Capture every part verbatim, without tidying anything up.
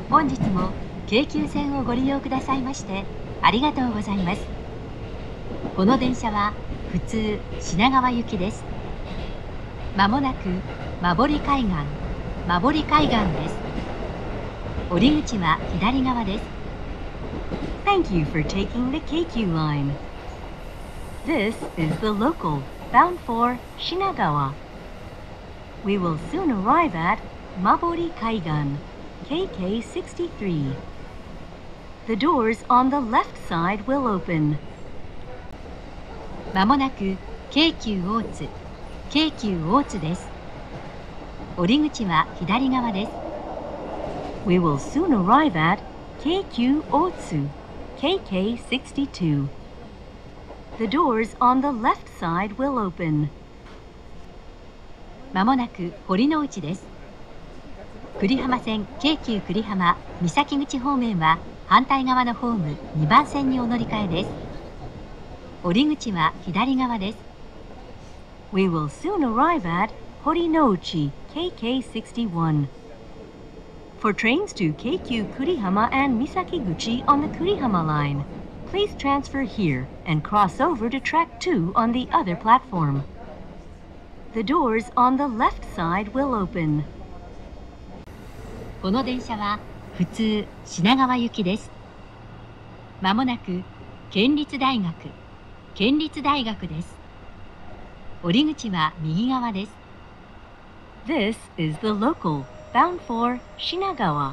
本日も京急線をご利用くださいましてありがとうございます。この電車は普通品川行きです。まもなく馬堀海岸馬堀海岸です。降り口は左側です。Thank you for taking the 京急 line. This is the local bound for Shinagawa. We will soon arrive at Mabori Kaigan, K K sixty-three. The doors on the left side will open. まもなく京急大津京急大津です。降り口は左側です。We will soon arrive at 京急大津 K K sixty-two. The doors on the left side will open. まもなく堀之内です。久里浜線京急久里浜三崎口方面は反対側のホームにばん線にお乗り換えです。降り口は左側です。We will soon arrive at Horinouchi K K sixty-one. For trains to Keikyu Kurihama and Misakiguchi on the Kurihama line, please transfer here and cross over to track two on the other platform. The doors on the left side will open. この電車は普通品川行きです。まもなく県立大学県立大学です。降り口は右側です。This is the local bound for Shinagawa.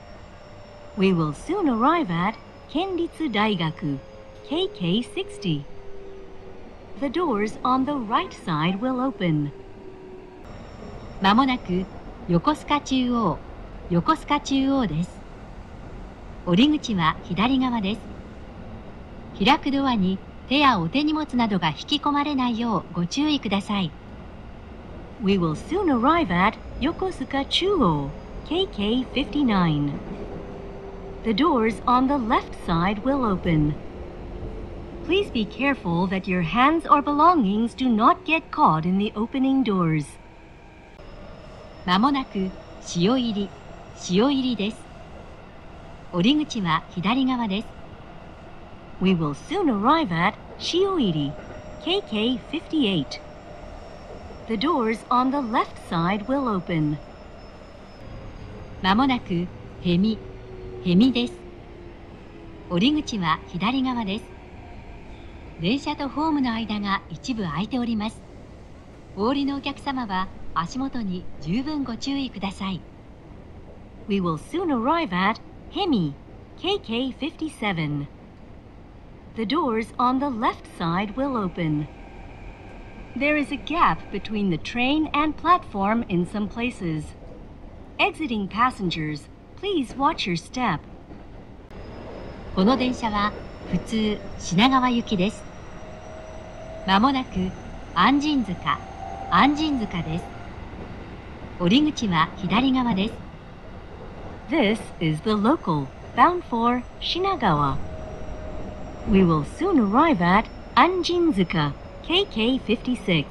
We will soon arrive at 県立大学 K K sixty. The doors on the right side will open. まもなく横須賀中央横須賀中央です。降り口は左側です。開くドアに手やお手荷物などが引き込まれないようご注意ください。We will soon arrive at Yokosuka Chuo, K K fifty-nine. The doors on the left side will open. Please be careful that your hands or belongings do not get caught in the opening doors. まもなく塩入り塩入りです。降り口は左側です。We will soon arrive at Shioiri, K K fifty-eight. The doors on the left side will open. まもなくへみへみです。降り口は左側です。電車とホームの間が一部空いております。お降りのお客様は足元に十分ご注意ください。We will soon arrive at Hemi, K K fifty-seven. The doors on the left side will open. There is a gap between the train and platform in some places. Exiting passengers, please watch your step. この電車は普通品川行きです。まもなく安心塚安心塚です。降り口は左側です。This is the local bound for Shinagawa. We will soon arrive at Anjinzuka, K K fifty-six.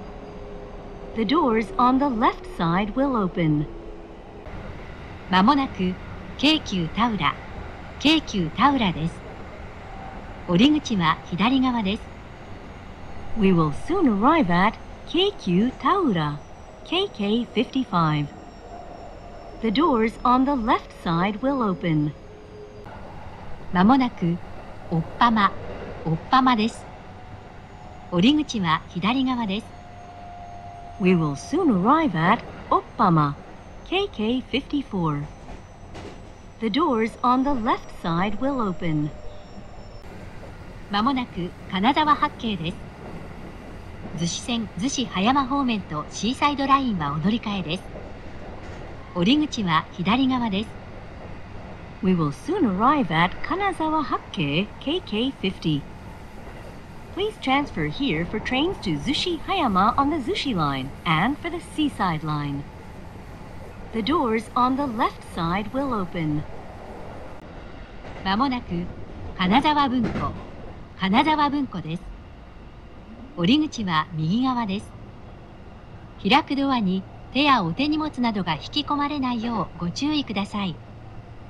The doors on the left side will open. まもなく京急田浦京急田浦です。降り口は左側です。We will soon arrive at Keikyu Taura, K K fifty-five. The doors on the left side will open. まもなくおっぱまおっぱまです。降り口は左側です。We will soon arrive at Oppama, K K fifty-four. The doors on the left side will open. まもなく金沢八景です。逗子線逗子葉山方面とシーサイドラインはお乗り換えです。降り口は左側です。We will soon arrive at Kanazawa Hakkei K K fifty. Please transfer here for trains to Zushi Hayama on the Zushi line and for the Seaside line. The doors on the left side will open. まもなく金沢文庫金沢文庫です。降り口は右側です。開くドアに手やお手荷物などが引き込まれないようご注意ください。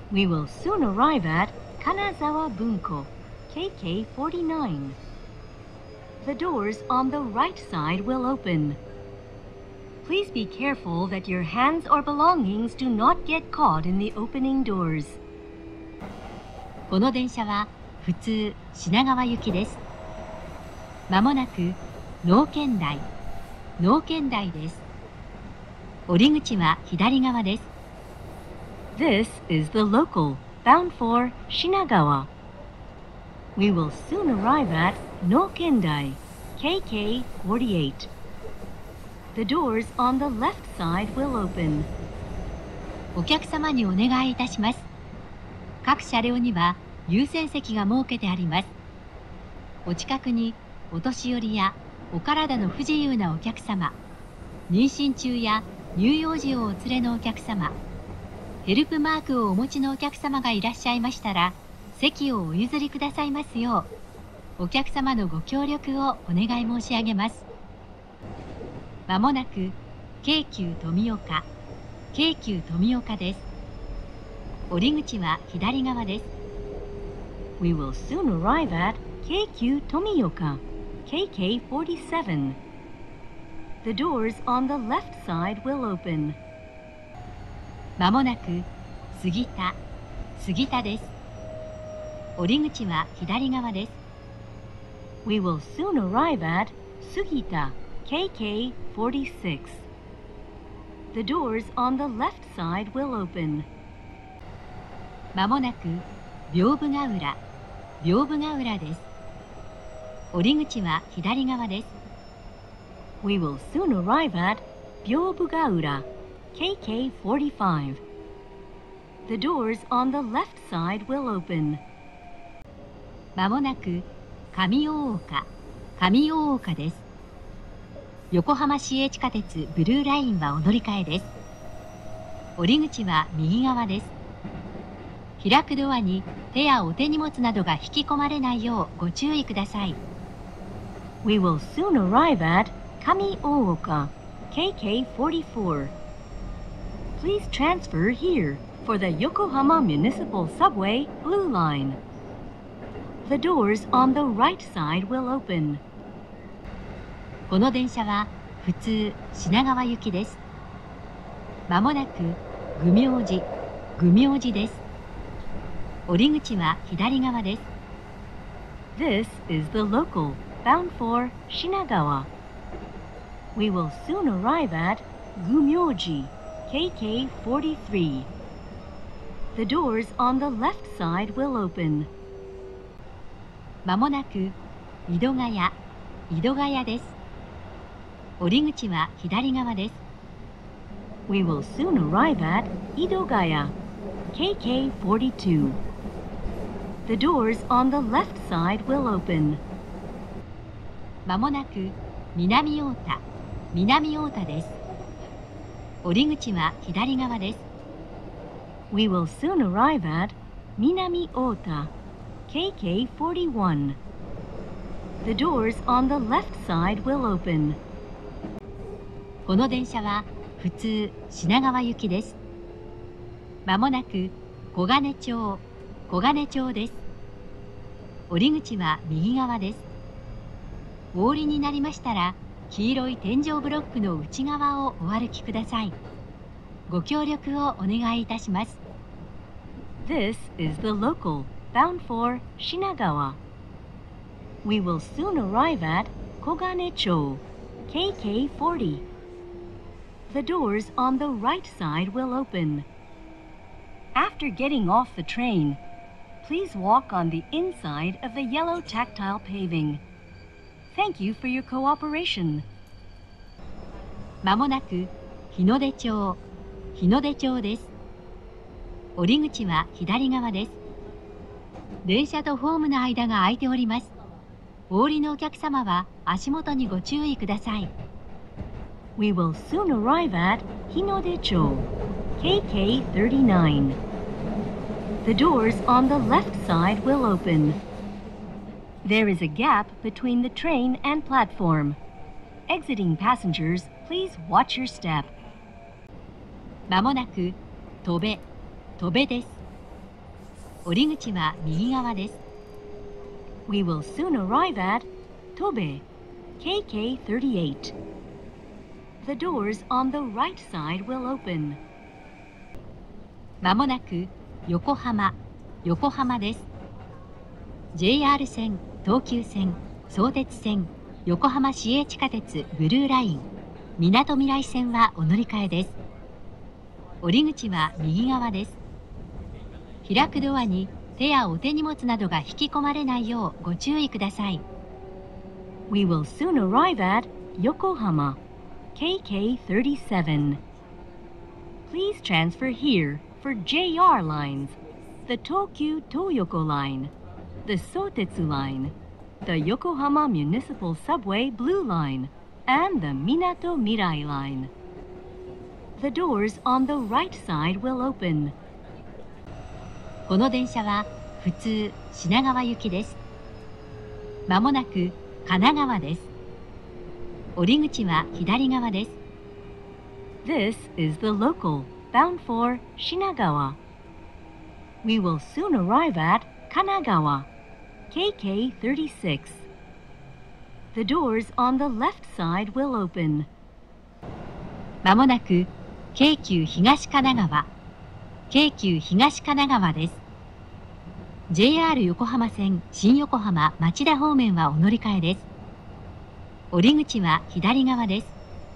We will soon arrive at Kanazawa Bunko, K K forty-nine. The doors on the right side will open. Please be careful that your hands or belongings do not get caught in the opening doors. この電車は普通品川行きです。まもなく能見台、能見台です。降り口は左側です。This is the local bound for Shinagawa. We will soon arrive at Nokendai, K K forty-eight. The doors on the left side will open. お客様にお願いいたします。各車両には優先席が設けてあります。お近くにお年寄りやお体の不自由なお客様、妊娠中や乳幼児をお連れのお客様、ヘルプマークをお持ちのお客様がいらっしゃいましたら、席をお譲りくださいますよう、お客様のご協力をお願い申し上げます。まもなく京急富岡、京急富岡です。降り口は左側です。We will soon arrive at 京急富岡、K K forty-seven. The doors on the left side will open. まもなく杉田、杉田です。降り口は左側です。We will soon arrive at Sugita, K K forty-six. The doors on the left side will open. まもなく屏風ヶ浦、屏風ヶ浦です。降り口は左側です。We will soon arrive at 屏風ヶ浦, K K forty-five. The doors on the left side will open. まもなく上大岡、上大岡です。横浜市営地下鉄ブルーラインはお乗り換えです。降り口は右側です。開くドアに手やお手荷物などが引き込まれないようご注意ください。We will soon arrive at Kami-Ooka, K K forty-four. Please transfer here for the Yokohama Municipal Subway Blue Line. The doors on the right side will open. この電車は普通品川行きです。まもなく愚明寺、愚明寺です。降り口は左側です。This is the local bound for Shinagawa. We will soon arrive at Gumyoji, K K forty-three. The doors on the left side will open. まもなく井戸ヶ谷、井戸ヶ谷です。降り口は左側です。We will soon arrive at Idogaya, K K forty-two. The doors on the left side will open. まもなく南太田、南太田です。降り口は左側です。We will soon arrive at 南太田, K K forty-one. The doors on the left side will open. この電車は普通品川行きです。まもなく小金町、小金町です。降り口は右側です。お降りになりましたら、黄色い天井ブロックの内側をお歩きください。ご協力をお願いいたします。This is the local bound for Shinagawa. We will soon arrive at Koganecho, K K forty. The doors on the right side will open. After getting off the train, please walk on the inside of the yellow tactile paving. Thank you for your cooperation. まもなく日の出町、日の出町です。降り口は左側です。電車とホームの間が空いております。お降りのお客様は足元にご注意ください。We will soon arrive at Hinodecho, K K thirty-nine. The doors on the left side will open. There is a gap between the train and platform. Exiting passengers, please watch your step. まもなく戸部、戸部です。 降り口は右側です。 We will soon arrive at Tobe, K K thirty-eight. The doors on the right side will open. まもなく横浜、横浜です。ジェイアール 線、東急線、相鉄線、横浜市営地下鉄ブルーライン、みなとみらい線はお乗り換えです。降り口は右側です。開くドアに手やお手荷物などが引き込まれないようご注意ください。 We will soon arrive at Yokohama, K K thirty-seven. Please transfer here for J R lines, the Tokyu Toyoko line, the Sotetsu line, the Yokohama Municipal Subway Blue Line, and the Minato Mirai line. The doors on the right side will open. この電車は普通品川行きです。まもなく神奈川です。降り口は左側です。 This is the local bound for Shinagawa. We will soon arrive at Kanagawa, K K thirty-six. The doors on the left side will open. まもなく京急東神奈川、京急東神奈川です。ジェイアール 横浜線新横浜町田方面はお乗り換えです。降り口は左側です。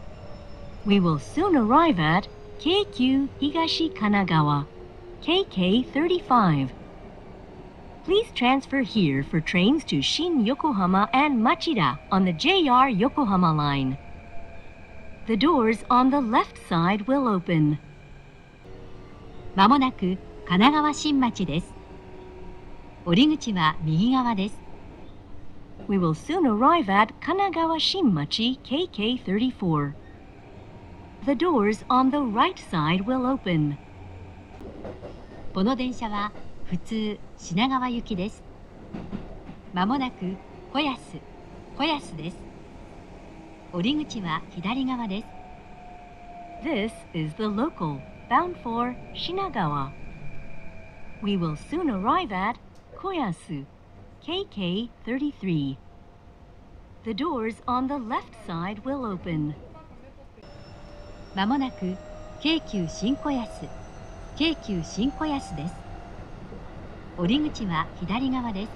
We will soon arrive at 京急東神奈川 K K thirty-five. Please transfer here for trains to Shin Yokohama and Machida on the J R Yokohama line. The doors on the left side will open. まもなく神奈川新町です。降り口は右側です。 We will soon arrive at Kanagawa Shinmachi K K thirty-four. The doors on the right side will open. この電車は普通品川行きです。まもなく小安、小安です。降り口は左側です。 This is the local bound for Shinagawa. We will soon arrive at Koyasu, K K thirty-three. The doors on the left side will open. まもなく京急新小安、京急新小安です。降り口は左側です。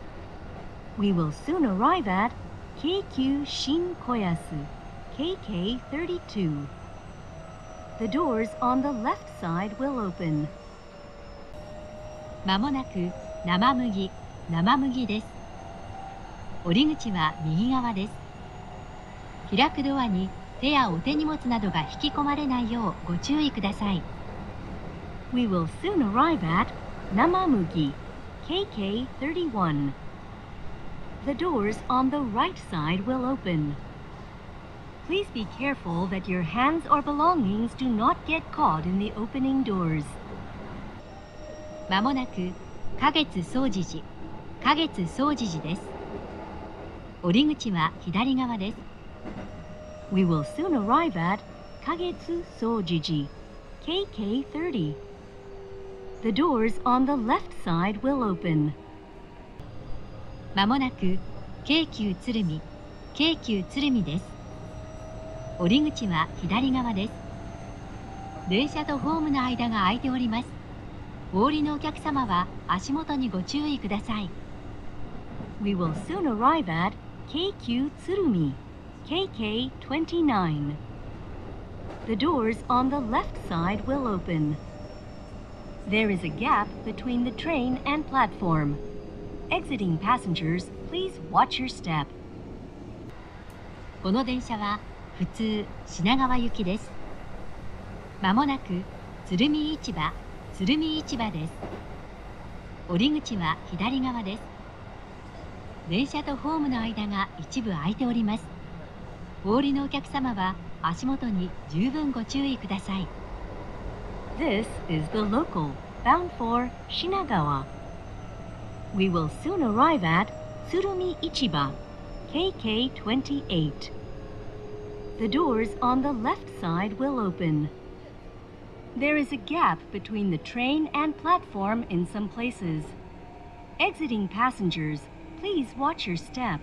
We will soon arrive at 京急新小安 K K thirty-two. The doors on the left side will open. まもなく生麦、生麦です。降り口は右側です。開くドアに手やお手荷物などが引き込まれないようご注意ください。 We will soon arrive at Namamugi, K K thirty-one. The doors on the right side will open. Please be careful that your hands or belongings do not get caught in the opening doors. まもなく花月総持寺、花月総持寺です。降り口は左側です。 We will soon arrive at Kagetsu Sojiji, K K thirty. The doors on the left side will open. まもなく京急鶴見、京急鶴見です。降り口は左側です。電車とホームの間が空いております。お降りのお客様は足元にご注意ください。 We will soon arrive at 京急鶴見 K K twenty-nine. The doors on the left side will open. There is a gap between the train and platform. Exiting passengers, please watch your step. この電車は普通品川行きです。まもなく鶴見市場、鶴見市場です。降り口は左側です。電車とホームの間が一部空いております。お降りのお客様は足元に十分ご注意ください。 This is the local bound for Shinagawa. We will soon arrive at Tsurumi Ichiba, K K twenty-eight. The doors on the left side will open. There is a gap between the train and platform in some places. Exiting passengers, please watch your step.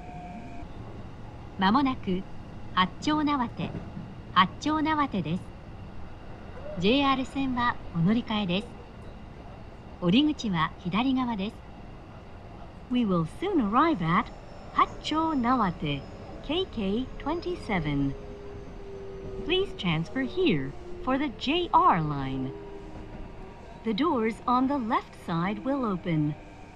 まもなく八丁畷八丁畷です。ジェイアール 線はお乗り換えです。降り口は左側です。 We will soon arrive at Hatcho Nawate, K K twenty-seven. Please transfer here for the J R line. The doors on the left side will open.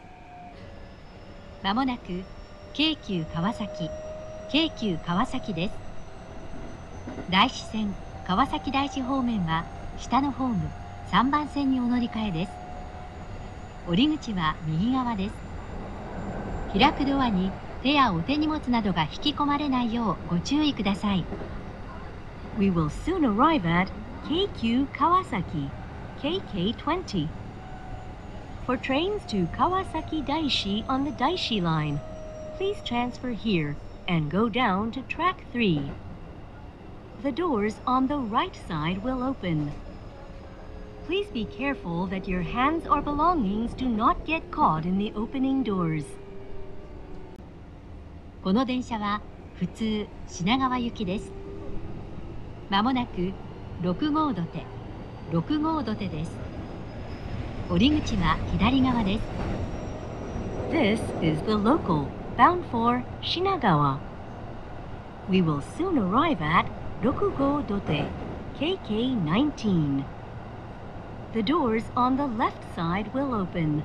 まもなく京急川崎京急川崎です。大師線川崎大師方面は下のホームさんばん線にお乗り換えです。降り口は右側です。開くドアに手やお手荷物などが引き込まれないようご注意ください。 We will soon arrive at Keikyu Kawasaki, K K twenty. For trains to Kawasaki Daishi on the Daishi line, please transfer here and go down to track three. The doors on the right side will open. Please be careful that your hands or belongings do not get caught in the opening doors. この電車は普通品川行きです。まもなくろく号土手ろく号土手です。降り口は左側です。 This is the local bound for Shinagawa. We will soon arrive at Rokugo Dote, K K nineteen. The doors on the left side will open.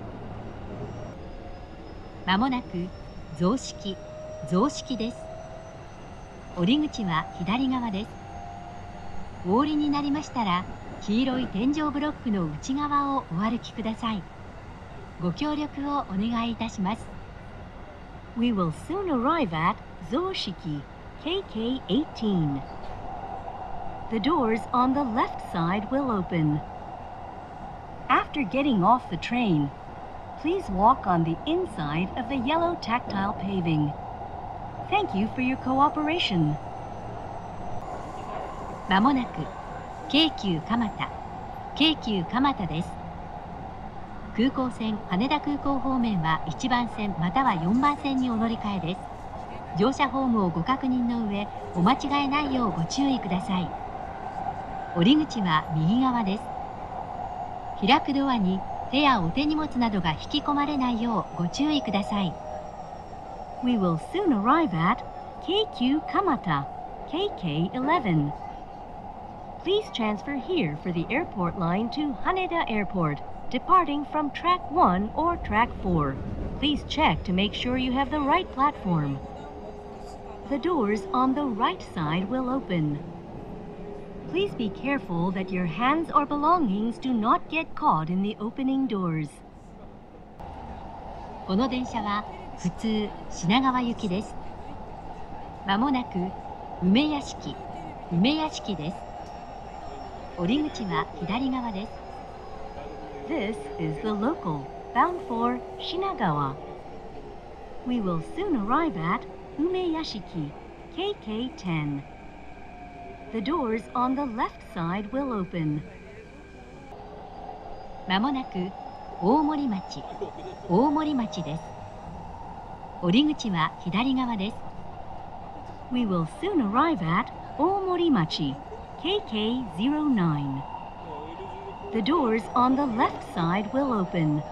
まもなく雑式雑式です。降り口は左側です。お降りになりましたら黄色い天井ブロックの内側をお歩きください。ご協力をお願いいたします。 We will soon arrive at Zoshiki, K K eighteen. The doors on the left side will open. After getting off the train, please walk on the inside of the yellow tactile paving. Thank you for your cooperation. まもなく京急蒲田京急蒲田です。空港線羽田空港方面はいちばん線またはよんばん線にお乗り換えです。乗車ホームをご確認の上お間違えないようご注意ください。降り口は右側です。開くドアに手やお手荷物などが引き込まれないようご注意ください。 We will soon arrive at Keikyu Kamata, K K eleven. Please transfer here for the airport line to Haneda Airport, departing from track one or track four. Please check to make sure you have the right platform. The doors on the right side will open. Please be careful that your hands or belongings do not get caught in the opening doors. この電車は普通品川行きです。まもなく梅屋敷梅屋敷です。降り口は左側です。 This is the local bound for Shinagawa. We will soon arrive at Umeyashiki, K K ten. The doors on the left side will open. まもなく大森町大森町です。降り口は左側です。 We will soon arrive at Omorimachi, K K zero nine. The doors on the left side will open.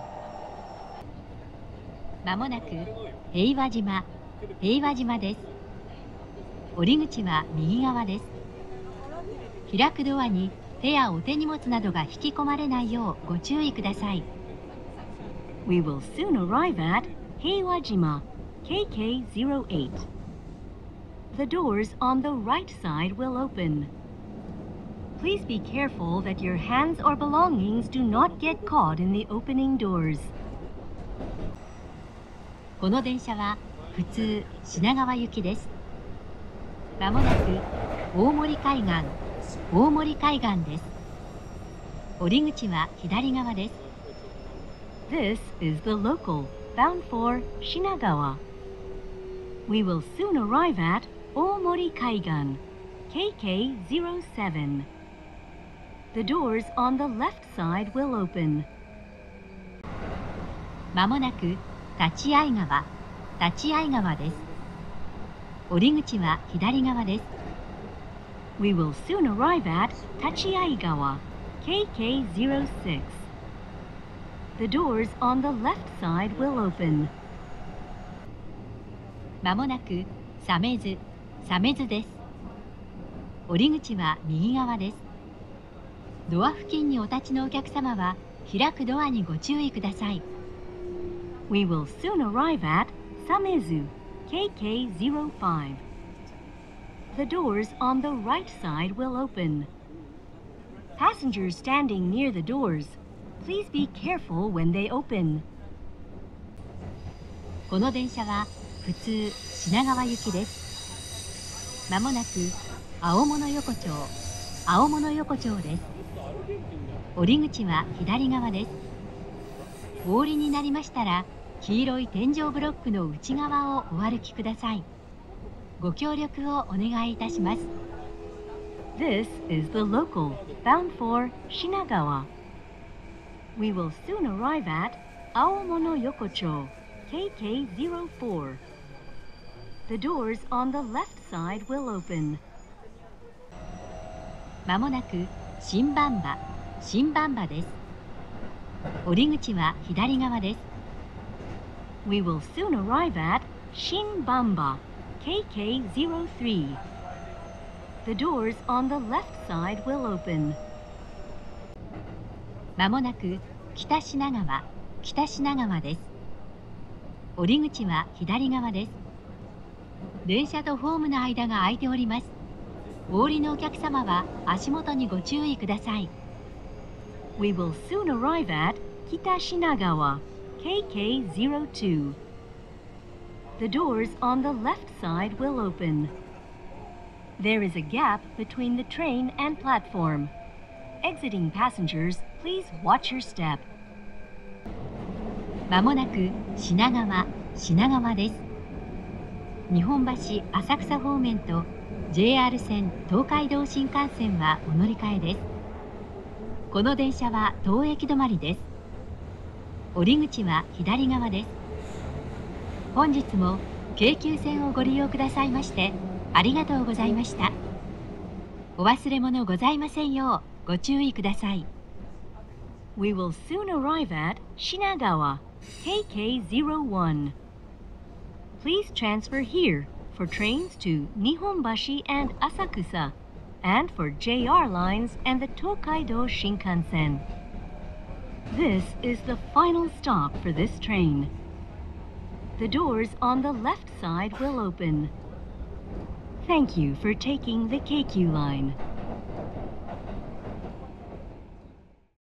まもなく平和島平和島です。降り口は右側です。開くドアに手やお手荷物などが引き込まれないようご注意ください。 We will soon arrive at Heiwajima, K K zero eight. The doors on the right side will open. Please be careful that your hands or belongings do not get caught in the opening doors. この電車は普通品川行きです。まもなく大森海岸大森海岸です。降り口は左側です。 This is the local bound for Shinagawa. We will soon arrive at Omori Kaigan, K K zero seven. The doors on the left side will open. まもなく立会川、立会川です。降り口は左側です。 We will soon arrive at Tachiaigawa, K K zero six. The doors on the left side will open. まもなく鮫洲、鮫洲です。降り口は右側です。ドア付近にお立ちのお客様は開くドアにご注意ください。 We will soon arrive at Samezu, K K zero five. The doors on the right side will open. Passengers standing near the doors, please be careful when they open. この電車は普通品川行きです。まもなく青物横丁、青物横丁です。降り口は左側です。お降りになりましたら、黄色い天井ブロックの内側をお歩きください。ご協力をお願いいたします。 This is the local bound for Shinagawa. We will soon arrive at Aomono Yokocho, K K zero four. The doors on the left side will open. まもなく新馬場、新馬場です。降り口は左側です。 We will soon arrive at Shinbamba, K K zero three. The doors on the left side will open. まもなく北品川、北品川です。降り口は左側です。電車とホームの間が空いております。お降りのお客様は足元にご注意ください。 We will soon arrive at Kita Shinagawa, K K zero two. The doors on the left side will open. There is a gap between the train and platform. Exiting passengers, please watch your step. まもなく品川、品川です。日本橋、浅草方面と ジェイアール 線、東海道新幹線はお乗り換えです。この電車は当駅止まりです。降り口は左側です。本日も京急線をご利用くださいましてありがとうございました。お忘れ物ございませんようご注意ください。 We will soon arrive at Shinagawa, K K zero one. Please transfer here for trains to Nihonbashi and Asakusa, and for J R lines and the Tokaido Shinkansen. This is the final stop for this train. The doors on the left side will open. Thank you for taking the Keikyu line.